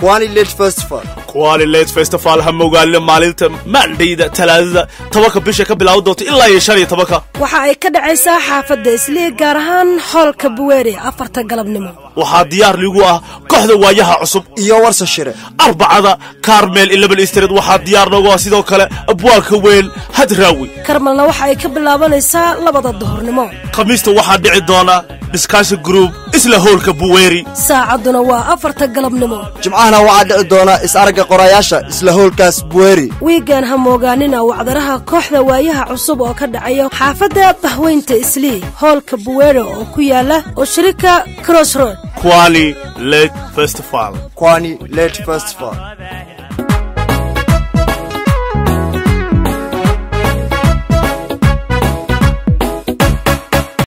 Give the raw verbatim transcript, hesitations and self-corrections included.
Kwani Late Festival. Kwani Late Festival هم وقال maalinta maandayda talaadada tobanka bisha ka bilowdo ilaa iyo shan iyo tobanka. waxa ay ka dhacaysaa xaafadda Islii gaar ahaan hoolka Buweeri afarta galabnimo. waxa diyaar ligu ah kooxda waayaha cusub iyo warsa shire arbacada Carmel eleven Street waxa diyaar noogu ah sidoo kale abwaalka weyn Hadraawi. Carmelna waxa ay ka bilaabanaysaa labada duhurnimo. Khamiista waxa dhici doona discussion group isla hoolka Buweeri. saacaduna waa afarta galabnimo. jimcahana waxa dhici doona is aragga qorayaasha isla hoolkaas Buweeri. weegan ha moogaanina wacdaraha kooxda waayaha cusub oo ka dhacayo xaafadda Bahweynta Islii hoolka Buweeri oo ku yaala oo shirika Crossroad. Kwani Late Festival. Kwani Late Festival.